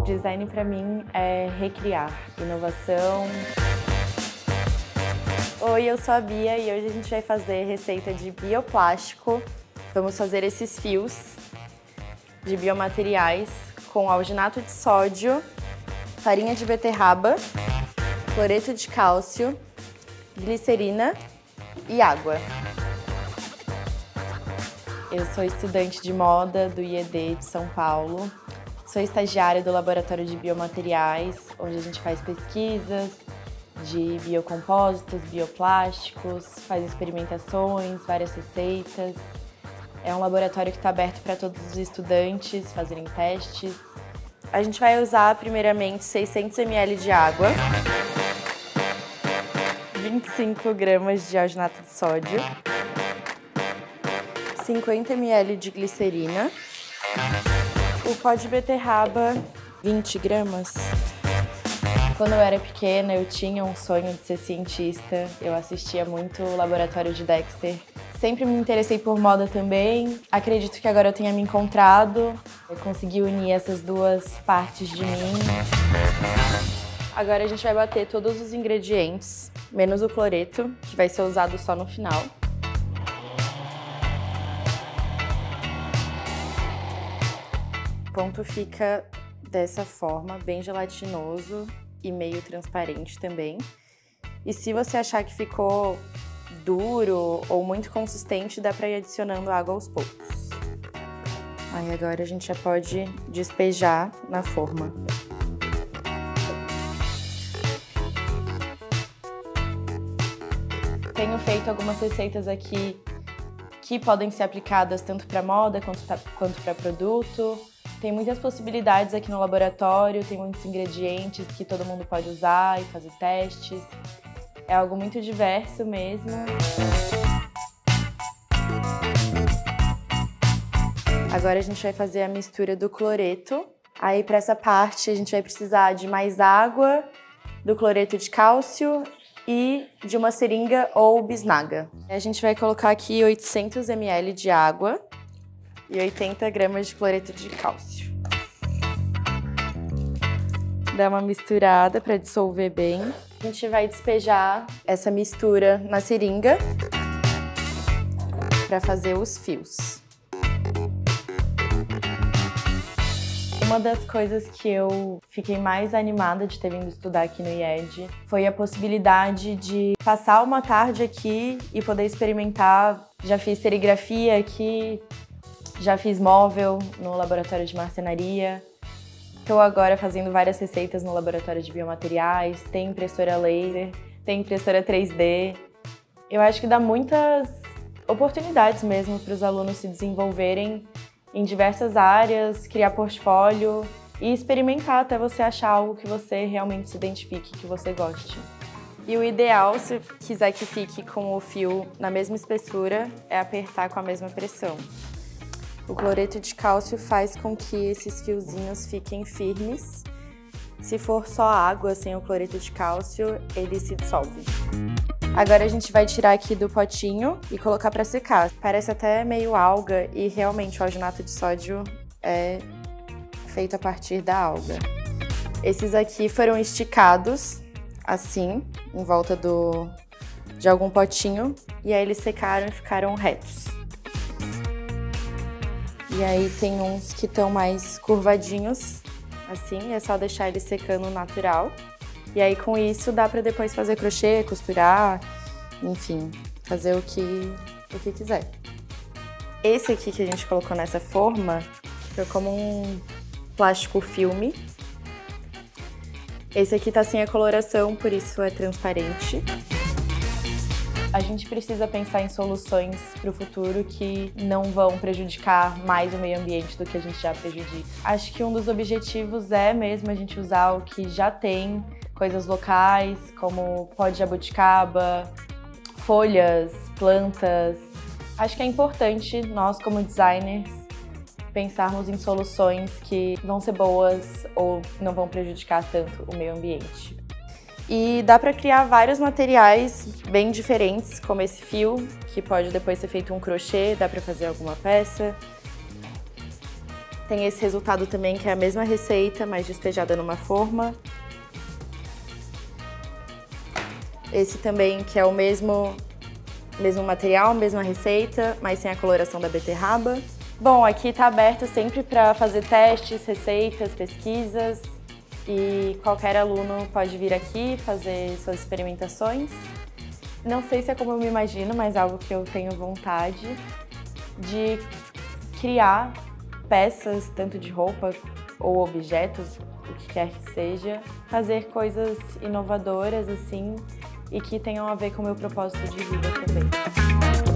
Design para mim é recriar, inovação. Oi, eu sou a Bia e hoje a gente vai fazer receita de bioplástico. Vamos fazer esses fios de biomateriais com alginato de sódio, farinha de beterraba, cloreto de cálcio, glicerina e água. Eu sou estudante de moda do IED de São Paulo. Sou estagiária do Laboratório de Biomateriais, onde a gente faz pesquisas de biocompósitos, bioplásticos, faz experimentações, várias receitas. É um laboratório que está aberto para todos os estudantes fazerem testes. A gente vai usar primeiramente 600 ml de água, 25 gramas de alginato de sódio, 50 ml de glicerina, o pó de beterraba, 20 gramas. Quando eu era pequena, eu tinha um sonho de ser cientista. Eu assistia muito o Laboratório de Dexter. Sempre me interessei por moda também. Acredito que agora eu tenha me encontrado. Eu consegui unir essas duas partes de mim. Agora a gente vai bater todos os ingredientes, menos o cloreto, que vai ser usado só no final. O ponto fica dessa forma, bem gelatinoso e meio transparente também. E se você achar que ficou duro ou muito consistente, dá para ir adicionando água aos poucos. Aí agora a gente já pode despejar na forma. Tenho feito algumas receitas aqui que podem ser aplicadas tanto para moda quanto para produto. Tem muitas possibilidades aqui no laboratório, tem muitos ingredientes que todo mundo pode usar e fazer testes. É algo muito diverso mesmo. Agora a gente vai fazer a mistura do cloreto. Aí para essa parte a gente vai precisar de mais água, do cloreto de cálcio e de uma seringa ou bisnaga. A gente vai colocar aqui 800 ml de água e 80 gramas de cloreto de cálcio. Dá uma misturada para dissolver bem. A gente vai despejar essa mistura na seringa para fazer os fios. Uma das coisas que eu fiquei mais animada de ter vindo estudar aqui no IED foi a possibilidade de passar uma tarde aqui e poder experimentar. Já fiz serigrafia aqui, já fiz móvel no laboratório de marcenaria. Estou agora fazendo várias receitas no laboratório de biomateriais, tem impressora laser, tem impressora 3D. Eu acho que dá muitas oportunidades mesmo para os alunos se desenvolverem em diversas áreas, criar portfólio e experimentar até você achar algo que você realmente se identifique, que você goste. E o ideal, se quiser que fique com o fio na mesma espessura, é apertar com a mesma pressão. O cloreto de cálcio faz com que esses fiozinhos fiquem firmes. Se for só água sem o cloreto de cálcio, ele se dissolve. Agora a gente vai tirar aqui do potinho e colocar para secar. Parece até meio alga e realmente o alginato de sódio é feito a partir da alga. Esses aqui foram esticados assim, em volta de algum potinho, e aí eles secaram e ficaram retos. E aí tem uns que estão mais curvadinhos, assim, é só deixar eles secando natural. E aí com isso dá pra depois fazer crochê, costurar, enfim, fazer o que quiser. Esse aqui que a gente colocou nessa forma fica como um plástico filme. Esse aqui tá sem a coloração, por isso é transparente. A gente precisa pensar em soluções para o futuro que não vão prejudicar mais o meio ambiente do que a gente já prejudica. Acho que um dos objetivos é mesmo a gente usar o que já tem, coisas locais, como pó de jabuticaba, folhas, plantas. Acho que é importante nós, como designers, pensarmos em soluções que vão ser boas ou não vão prejudicar tanto o meio ambiente. E dá para criar vários materiais bem diferentes, como esse fio, que pode depois ser feito um crochê, dá para fazer alguma peça. Tem esse resultado também, que é a mesma receita, mas despejada numa forma. Esse também, que é o mesmo material, mesma receita, mas sem a coloração da beterraba. Bom, aqui está aberto sempre para fazer testes, receitas, pesquisas. E qualquer aluno pode vir aqui fazer suas experimentações. Não sei se é como eu me imagino, mas algo que eu tenho vontade de criar peças, tanto de roupa ou objetos, o que quer que seja, fazer coisas inovadoras assim e que tenham a ver com o meu propósito de vida também.